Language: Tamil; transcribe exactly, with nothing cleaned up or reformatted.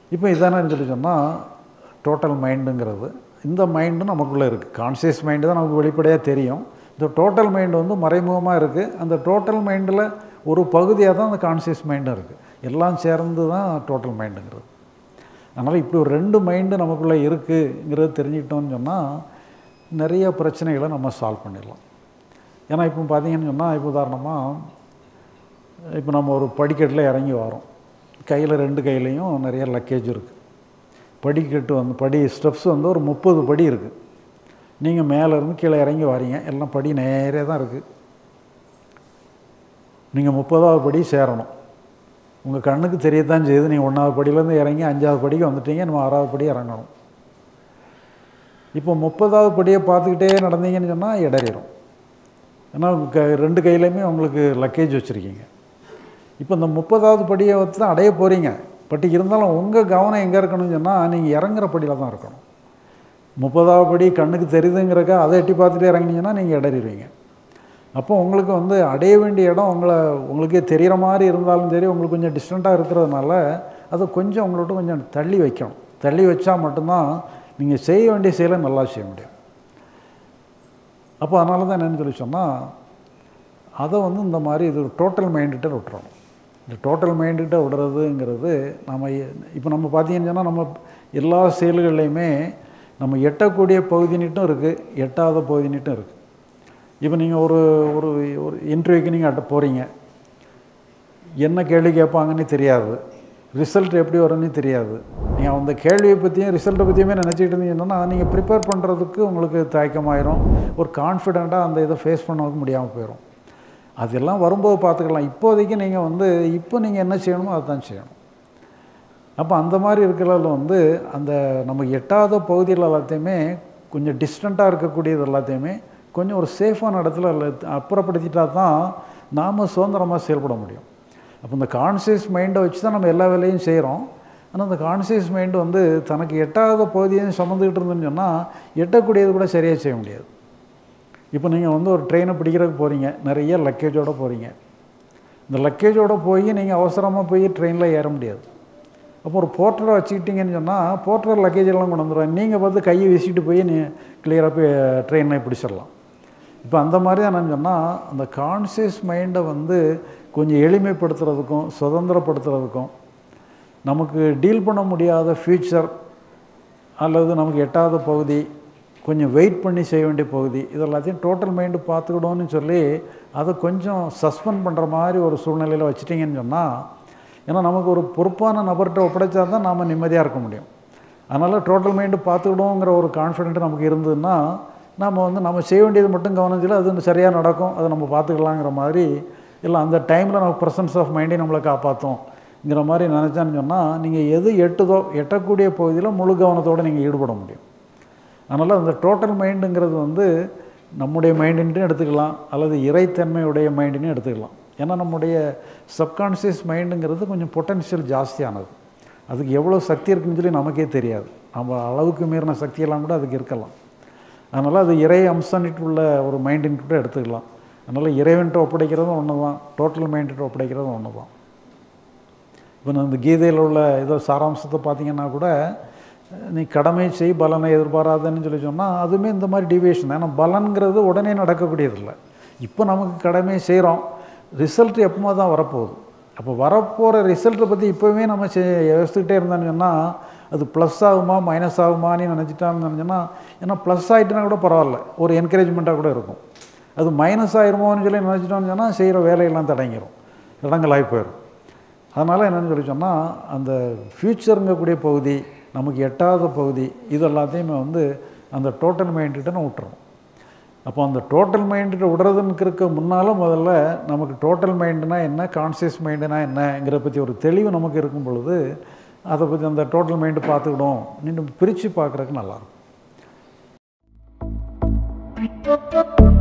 இப்போ இதானு சொல்லி சொன்னால் டோட்டல் மைண்டுங்கிறது இந்த மைண்டு நமக்குள்ளே இருக்குது. கான்சியஸ் மைண்டு தான் நமக்கு வெளிப்படையாக தெரியும். இந்த டோட்டல் மைண்டு வந்து மறைமுகமாக இருக்குது. அந்த டோட்டல் மைண்டில் ஒரு பகுதியாக தான் அந்த கான்சியஸ் மைண்டும் இருக்குது. எல்லாம் சேர்ந்து தான் டோட்டல் மைண்டுங்கிறது. அதனால் இப்படி ஒரு ரெண்டு மைண்டு நமக்குள்ளே இருக்குங்கிறது தெரிஞ்சுக்கிட்டோம்னு சொன்னால் நிறைய பிரச்சனைகளை நம்ம சால்வ் பண்ணிடலாம். ஏன்னா இப்போ பார்த்தீங்கன்னு சொன்னால் இப்போ உதாரணமாக இப்போ நம்ம ஒரு படிக்கட்டில் இறங்கி வரோம். கையில் ரெண்டு கையிலையும் நிறைய லக்கேஜ் இருக்குது. படிக்கட்டு வந்து படி ஸ்டெப்ஸ் வந்து ஒரு முப்பது படி இருக்குது. நீங்கள் மேலேருந்து கீழே இறங்கி வரீங்க. எல்லாம் படி நேரே தான் இருக்குது. நீங்கள் முப்பதாவது படி சேரணும். உங்கள் கண்ணுக்கு தெரியத்தான் செய்யுது. நீங்கள் ஒன்றாவது படியிலேருந்து இறங்கி அஞ்சாவது படிக்கு வந்துட்டீங்க. நம்ம ஆறாவது படி இறங்கணும். இப்போ முப்பதாவது படியை பார்த்துக்கிட்டே நடந்தீங்கன்னு சொன்னால் இடறிடும். ஏன்னா க ரெண்டு கையிலையுமே உங்களுக்கு லக்கேஜ் வச்சுருக்கீங்க. இப்போ இந்த முப்பதாவது படியை வச்சு தான் அடைய போகிறீங்க. பட் இருந்தாலும் உங்கள் கவனம் எங்கே இருக்கணும்னு சொன்னால் நீங்கள் இறங்குற படியில் தான் இருக்கணும். முப்பதாவது படி கண்ணுக்கு தெரியுதுங்கிறக்க அதை எட்டி பார்த்துட்டே இறங்கினீங்கன்னா நீங்கள் இடறிடுவீங்க. அப்போ உங்களுக்கு வந்து அடைய வேண்டிய இடம் உங்களை உங்களுக்கே தெரிகிற மாதிரி இருந்தாலும் சரி, உங்களுக்கு கொஞ்சம் டிஸ்டண்ட்டாக இருக்கிறதுனால அதை கொஞ்சம் உங்கள்கிட்ட கொஞ்சம் தள்ளி வைக்கணும். தள்ளி வச்சா மட்டும்தான் நீங்கள் செய்ய வேண்டிய செயலை நல்லா செய்ய முடியும். அப்போ அதனால தான் என்னென்னு சொல்லி சொன்னால் அதை வந்து இந்த மாதிரி இது டோட்டல் மைண்டுகிட்ட விட்டுறணும். இந்த டோட்டல் மைண்டுகிட்ட விடுறதுங்கிறது நம்ம இப்போ நம்ம பார்த்தீங்கன்னு சொன்னால் நம்ம எல்லா செயல்கள்லையுமே நம்ம எட்டக்கூடிய பகுதினிட்டும் இருக்குது, எட்டாத பகுதினிட்டும் இருக்குது. இப்போ நீங்கள் ஒரு ஒரு ஒரு இன்டர்வியூக்கு நீங்கள் அட்ட போகிறீங்க. என்ன கேள்வி கேட்பாங்கன்னு தெரியாது, ரிசல்ட் எப்படி வரும்னு தெரியாது. நீங்கள் அந்த கேள்வியை பற்றியும் ரிசல்ட்டை பற்றியுமே நினச்சிக்கிட்டு இருந்தீங்கன்னா நீங்கள் ப்ரிப்பேர் பண்ணுறதுக்கு உங்களுக்கு தயக்கமாயிரும். ஒரு கான்ஃபிடெண்ட்டாக அந்த இதை ஃபேஸ் பண்ண முடியாமல் போயிடும். அதெல்லாம் வரும்போது பார்த்துக்கலாம். இப்போதைக்கு நீங்கள் வந்து இப்போ நீங்கள் என்ன செய்யணுமோ அதை தான் செய்யணும். அப்போ அந்த மாதிரி இருக்கிறதில் வந்து அந்த நம்ம எட்டாத பகுதியில் எல்லாத்தையுமே கொஞ்சம் டிஸ்டண்ட்டாக இருக்கக்கூடியது எல்லாத்தையுமே கொஞ்சம் ஒரு சேஃபான இடத்துல அப்புறப்படுத்திட்டா தான் நாம் சுதந்திரமாக செயல்பட முடியும். அப்போ இந்த கான்சியஸ் மைண்டை வச்சு தான் நம்ம எல்லா வேலையும் செய்கிறோம். ஆனால் அந்த கான்சியஸ் மைண்டு வந்து தனக்கு எட்டாத பகுதியையும் சுமந்துக்கிட்டு இருந்துன்னு சொன்னால் எட்டக்கூடியது கூட சரியாக செய்ய முடியாது. இப்போ நீங்கள் வந்து ஒரு ட்ரெயினை பிடிக்கிறதுக்கு போகிறீங்க, நிறைய லக்கேஜோடு போகிறீங்க. இந்த லக்கேஜோடு போய் நீங்கள் அவசரமாக போய் ட்ரெயினில் ஏற முடியாது. அப்போ ஒரு போர்ட்டரை வச்சுக்கிட்டிங்கன்னு சொன்னால் போர்ட்டர் லக்கேஜ் எல்லாம் கொண்டு வந்துடுவாங்க. நீங்கள் பார்த்து கையை வீசிட்டு போய் நீ கிளியராக போய் ட்ரெயினை பிடிச்சிடலாம். இப்போ அந்த மாதிரி தான் நான் சொன்னால் அந்த கான்சியஸ் மைண்டை வந்து கொஞ்சம் எளிமைப்படுத்துறதுக்கும் சுதந்திரப்படுத்துறதுக்கும் நமக்கு டீல் பண்ண முடியாத ஃப்யூச்சர் அல்லது நமக்கு எட்டாத பகுதி, கொஞ்சம் வெயிட் பண்ணி செய்ய வேண்டிய பகுதி, இதெல்லாத்தையும் டோட்டல் மைண்டு பார்த்துக்கிடோன்னு சொல்லி அதை கொஞ்சம் சஸ்பெண்ட் பண்ணுற மாதிரி ஒரு சூழ்நிலையில் வச்சுட்டிங்கன்னு சொன்னால், ஏன்னா நமக்கு ஒரு பொறுப்பான நபர்கிட்ட ஒப்படைச்சா தான் நாம் நிம்மதியாக இருக்க முடியும். அதனால் டோட்டல் மைண்டு பார்த்துக்கிடுவோங்கிற ஒரு கான்ஃபிடென்ட் நமக்கு இருந்ததுன்னா நம்ம வந்து நம்ம செய்ய வேண்டியது மட்டும் கவனிச்சில் அது சரியாக நடக்கும், அதை நம்ம பார்த்துக்கலாங்கிற மாதிரி இல்லை அந்த டைமில் நம்ம ப்ரெசன்ஸ் ஆஃப் மைண்டே நம்மளை காப்பாற்றும்ங்கிற மாதிரி நினச்சான்னு சொன்னால் நீங்கள் எது எட்டுதோ எட்டக்கூடிய பகுதியில் முழு கவனத்தோடு நீங்கள் ஈடுபட முடியும். அதனால் அந்த டோட்டல் மைண்டுங்கிறது வந்து நம்முடைய மைண்டுன்னு எடுத்துக்கலாம் அல்லது இறைத்தன்மையுடைய மைண்டுன்னு எடுத்துக்கலாம். ஏன்னா நம்முடைய சப்கான்ஷியஸ் மைண்டுங்கிறது கொஞ்சம் பொட்டன்ஷியல் ஜாஸ்தியானது. அதுக்கு எவ்வளோ சக்தி இருக்குன்னு சொல்லி நமக்கே தெரியாது. நம்ம அளவுக்கு மீறின சக்தியெல்லாம் கூட அதுக்கு இருக்கலாம். அதனால் அது இறை அம்சன்ட்டு உள்ள ஒரு மைண்டுன்னு கூட எடுத்துக்கலாம். அதனால் இறைவன்ட்டு ஒப்படைக்கிறதும் ஒன்று தான், டோட்டல் மைண்டுட்டு ஒப்படைக்கிறதும் ஒன்று தான். இப்போ நான் இந்த கீதையில் உள்ள ஏதோ சாராம்சத்தை பார்த்திங்கன்னா கூட நீ கடமை செய் பலனை எதிர்பாராதன்னு சொல்லி சொன்னால் அதுவுமே இந்த மாதிரி டிவியேஷன். ஏன்னா பலன்கிறது உடனே நடக்கக்கூடியதில்லை. இப்போ நமக்கு கடமை செய்கிறோம், ரிசல்ட் எப்போமா தான் வரப்போகுது. அப்போ வரப்போகிற ரிசல்ட்டை பற்றி இப்போவே நம்ம செ யோசிச்சுக்கிட்டே இருந்தோன்னு சொன்னால் அது ப்ளஸ் ஆகுமா மைனஸ் ஆகுமான்னு நினச்சிட்டான்னு நினச்சோன்னா, ஏன்னா ப்ளஸ் ஆகிட்டுனா கூட பரவாயில்ல, ஒரு என்கரேஜ்மெண்ட்டாக கூட இருக்கும். அது மைனஸ் ஆகிருமோன்னு சொல்லி நினச்சிட்டோன்னு சொன்னால் செய்கிற வேலையெல்லாம் தடங்கிடும், இடங்களாகி போயிடும். அதனால் என்னென்னு சொல்லி சொன்னால் அந்த ஃப்யூச்சருங்கக்கூடிய பகுதி, நமக்கு எட்டாத பகுதி, இது எல்லாத்தையுமே வந்து அந்த டோட்டல் மைண்டுகிட்ட நம்ம விட்டுறோம். அப்போ அந்த டோட்டல் மைண்டுகிட்ட விடுறதுன்னு இருக்க முன்னால் முதல்ல நமக்கு டோட்டல் மைண்டுனா என்ன, கான்சியஸ் மைண்டுனா என்னங்கிற பற்றி ஒரு தெளிவு நமக்கு இருக்கும் பொழுது அதை பற்றி அந்த டோட்டல் மைண்டு பார்த்துக்கிடும் இன்னும் பிரித்து பார்க்குறதுக்கு நல்லாயிருக்கும்.